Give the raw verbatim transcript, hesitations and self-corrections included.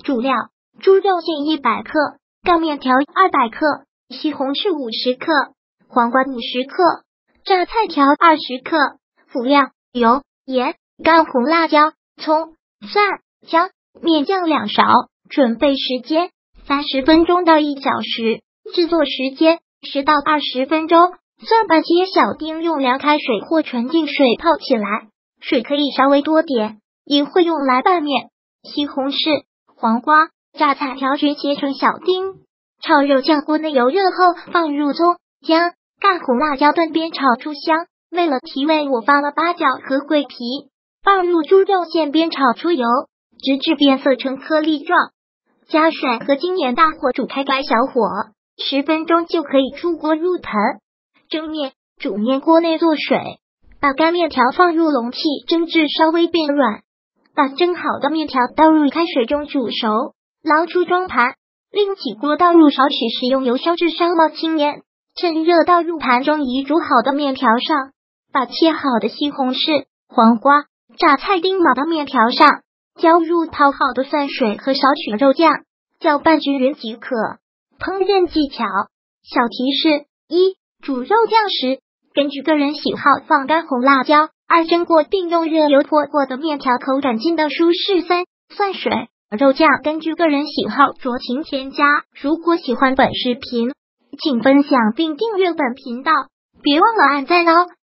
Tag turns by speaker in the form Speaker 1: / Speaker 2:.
Speaker 1: 主料：猪肉馅一百克，干面条二百克，西红柿五十克，黄瓜五十克，榨菜条二十克。辅料：油、盐、干红辣椒、葱、蒜、姜、面酱两勺。准备时间：三十分钟到一小时。制作时间：十到二十分钟。蒜瓣切小丁，用凉开水或纯净水泡起来，水可以稍微多点，也会用来拌面。西红柿、黄瓜、榨菜条均切成小丁。炒肉酱锅内油热后，放入葱、姜、干红辣椒炖煸炒出香。为了提味，我放了八角和桂皮。放入猪肉馅煸炒出油，直至变色成颗粒状。加水和精盐，大火煮开，改小火，十分钟就可以出锅入盆。蒸面：煮面锅内做水，把干面条放入容器蒸至稍微变软，把蒸好的面条倒入开水中煮熟，捞出装盘。另起锅倒入少许食用油烧至烧冒青烟，趁热倒入盘中已煮好的面条上，把切好的西红柿、黄瓜、榨菜丁码到面条上，浇入泡好的蒜水和少许肉酱，搅拌均匀即可。烹饪技巧：小提示：一、煮肉酱时，根据个人喜好放干红辣椒。二、蒸过并用热油泼过的面条口感劲道舒适。三、蒜水、肉酱根据个人喜好酌情添加。如果喜欢本视频，请分享并订阅本频道，别忘了按赞哦。